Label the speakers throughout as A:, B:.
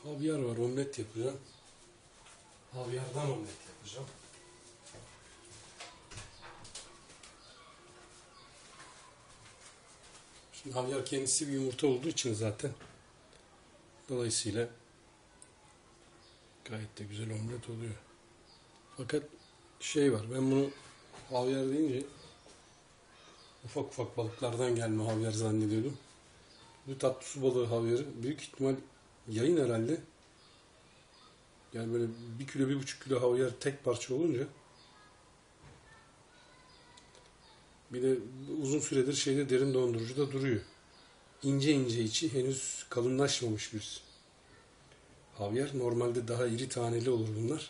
A: Havyar var, omlet yapacağım. Havyardan omlet yapacağım. Şimdi havyar kendisi bir yumurta olduğu için zaten dolayısıyla gayet de güzel omlet oluyor. Fakat şey var, ben bunu havyar deyince ufak ufak balıklardan gelme havyar zannediyordum. Bu tatlı su balığı havyarı büyük ihtimal yayın herhalde. Yani böyle 1 kilo 1,5 kilo havyar tek parça olunca bir de uzun süredir şeyde derin dondurucuda duruyor. İnce ince içi henüz kalınlaşmamış bir havyar. Normalde daha iri taneli olur bunlar.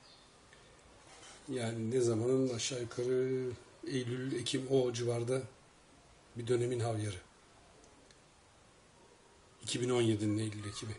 A: Yani ne zamanın aşağı yukarı Eylül, Ekim o civarda bir dönemin havyarı. 2017'nin Eylül, Ekim'i.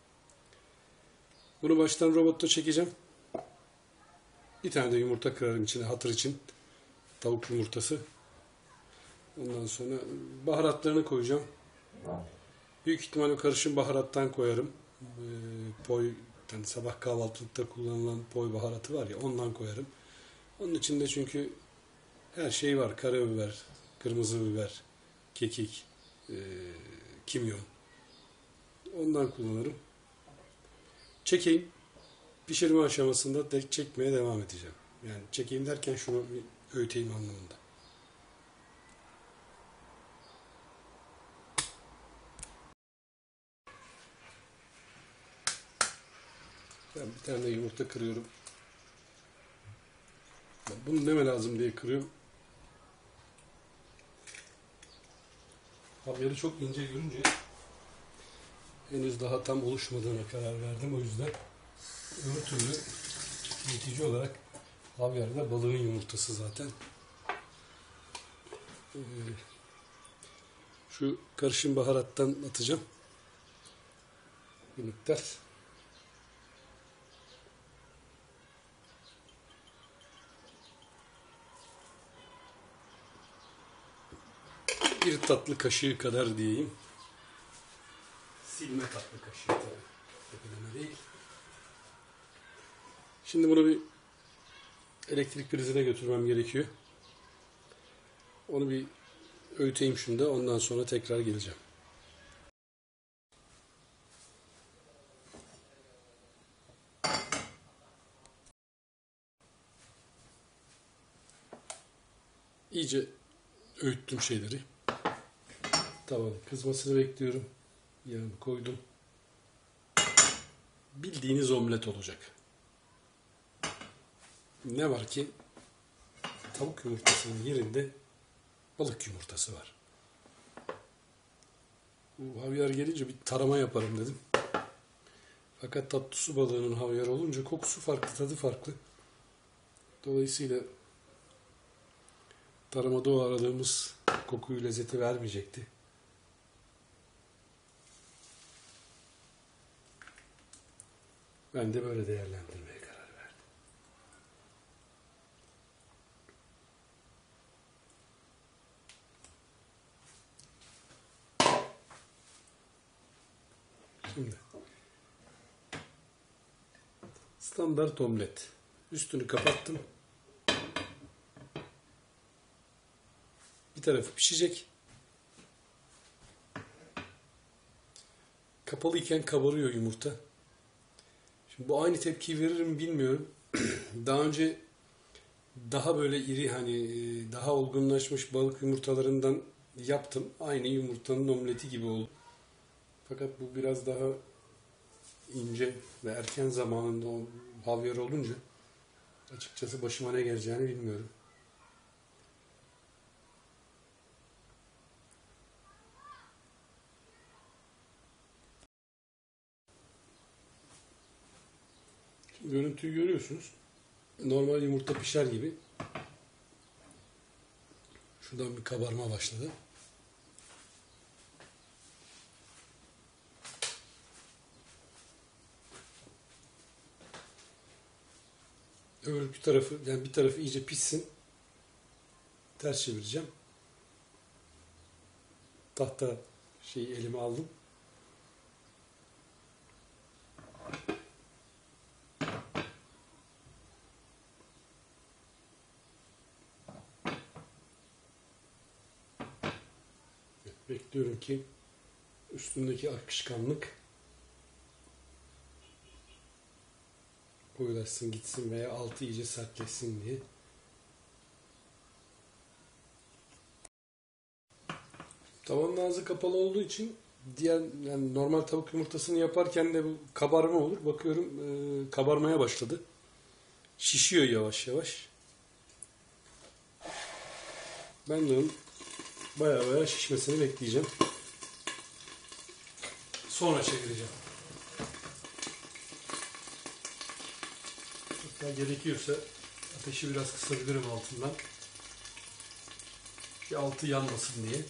A: Bunu baştan robotta çekeceğim. Bir tane de yumurta kırarım içine hatır için. Tavuk yumurtası. Ondan sonra baharatlarını koyacağım. Büyük ihtimalle karışım baharattan koyarım. Poy, yani sabah kahvaltılıkta kullanılan poy baharatı var ya, ondan koyarım. Onun içinde çünkü her şey var. Karabiber, kırmızı biber, kekik, kimyon. Ondan kullanırım. Çekeyim. Pişirme aşamasında de çekmeye devam edeceğim. Yani çekeyim derken şunu bir öğüteyim anlamında. Ben bir tane de yumurta kırıyorum. Bunu neme lazım diye kırıyorum. Havyarı çok ince görünce henüz daha tam oluşmadığına karar verdim. O yüzden öbür türlü netice olarak havyar da balığın yumurtası zaten. Şu karışım baharattan atacağım. Bir miktar. Bir tatlı kaşığı kadar diyeyim. Silme tatlı kaşığı tabii. Tepeleme değil. Şimdi bunu bir elektrik prizine götürmem gerekiyor. Onu bir öğüteyim şimdi. Ondan sonra tekrar geleceğim. İyice öğüttüm şeyleri. Tamam. Kızmasını bekliyorum. Yani koydum. Bildiğiniz omlet olacak. Ne var ki tavuk yumurtasının yerinde balık yumurtası var. Bu havyar gelince bir tarama yaparım dedim. Fakat tatlı su balığının havyar olunca kokusu farklı, tadı farklı. Dolayısıyla taramada o aradığımız kokuyu, lezzeti vermeyecekti. Ben de böyle değerlendirmeye karar verdim. Şimdi standart omlet. Üstünü kapattım. Bir tarafı pişecek. Kapalıyken kabarıyor yumurta. Şimdi bu aynı tepkiyi verir mi bilmiyorum. Daha önce daha böyle iri, hani daha olgunlaşmış balık yumurtalarından yaptım. Aynı yumurtanın omleti gibi oldu. Fakat bu biraz daha ince ve erken zamanında o havyar olunca açıkçası başıma ne geleceğini bilmiyorum. Şimdi görüntüyü görüyorsunuz. Normal yumurta pişer gibi. Şuradan bir kabarma başladı. Öbür bir tarafı, yani bir tarafı iyice pişsin. Ters çevireceğim. Tahta şeyi elime aldım. Bekliyorum ki üstündeki akışkanlık koyulaşsın gitsin veya altı iyice sertleşsin diye. Tavanın ağzı kapalı olduğu için diğer yani normal tavuk yumurtasını yaparken de bu kabarma olur. Bakıyorum kabarmaya başladı. Şişiyor yavaş yavaş. Ben de onun baya şişmesini bekleyeceğim. Sonra çevireceğim. Hatta gerekiyorsa ateşi biraz kısabilirim altından. Ki altı yanmasın diye.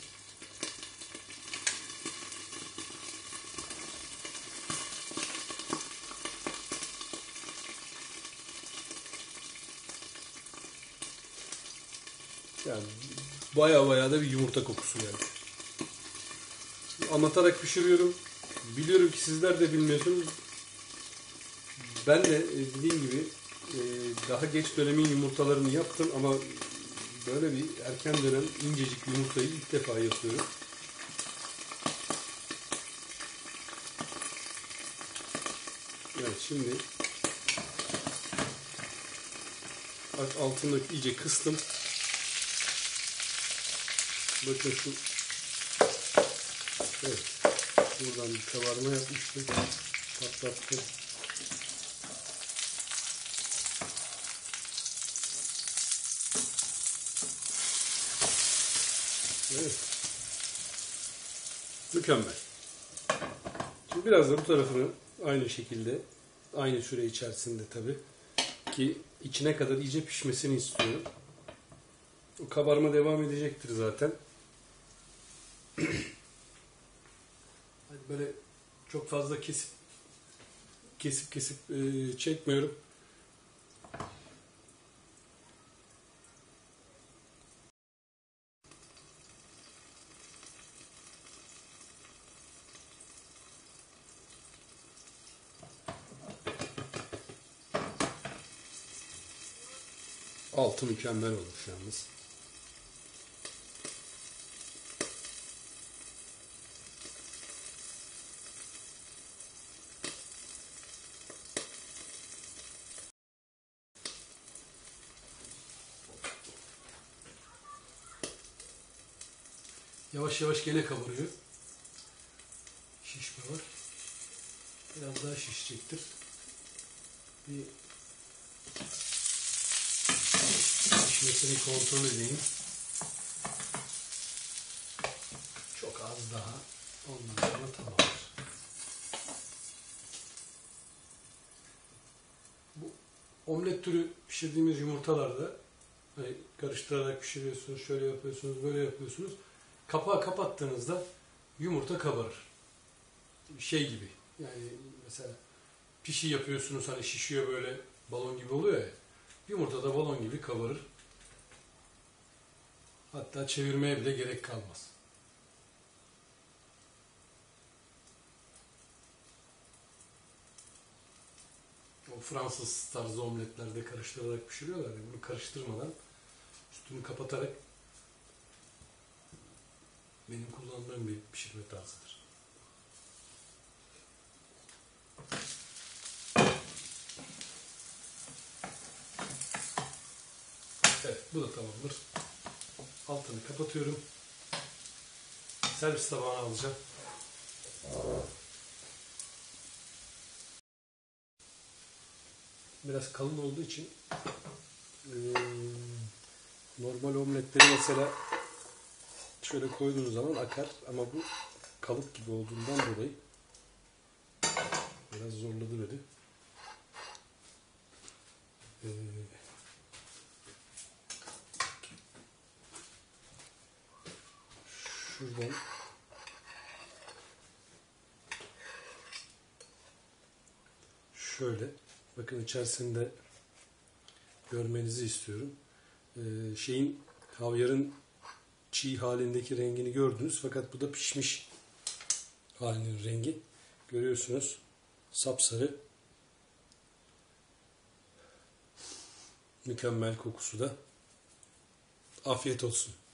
A: Yani baya da bir yumurta kokusu yani. Anlatarak pişiriyorum. Biliyorum ki sizler de bilmiyorsunuz. Ben de dediğim gibi daha geç dönemin yumurtalarını yaptım ama böyle bir erken dönem incecik yumurtayı ilk defa yapıyorum. Evet şimdi altındaki iyice kıstım. Bakın şu evet buradan bir kabarma yapmıştım. Patlattım. Evet. Mükemmel. Şimdi biraz da bu tarafını aynı şekilde aynı süre içerisinde tabii ki içine kadar iyice pişmesini istiyorum. O kabarma devam edecektir zaten. Böyle çok fazla kesip çekmiyorum. Altı mükemmel olmuş yalnız. Yavaş yavaş gene kabarıyor. Şişme var. Biraz daha şişecektir. Bir pişmesini kontrol edeyim. Çok az daha. Ondan sonra tamamdır. Bu omlet türü pişirdiğimiz yumurtalarda hani karıştırarak pişiriyorsunuz, şöyle yapıyorsunuz, böyle yapıyorsunuz. Kapağı kapattığınızda yumurta kabarır. Şey gibi. Yani mesela pişi yapıyorsunuz hani şişiyor böyle balon gibi oluyor ya. Yumurta da balon gibi kabarır. Hatta çevirmeye bile gerek kalmaz. O Fransız tarzı omletlerde karıştırarak pişiriyorlar ya. Bunu karıştırmadan üstünü kapatarak benim kullandığım bir pişirme tarzıdır. Evet, bu da tamamdır. Altını kapatıyorum. Servis tabağına alacağım. Biraz kalın olduğu için normal omletleri mesela şöyle koyduğunuz zaman akar ama bu kalıp gibi olduğundan dolayı biraz zorladı beni. Şuradan şöyle bakın içerisinde görmenizi istiyorum. Havyarın çiğ halindeki rengini gördünüz fakat bu da pişmiş halinin rengi. Görüyorsunuz sapsarı, mükemmel kokusu da. Afiyet olsun.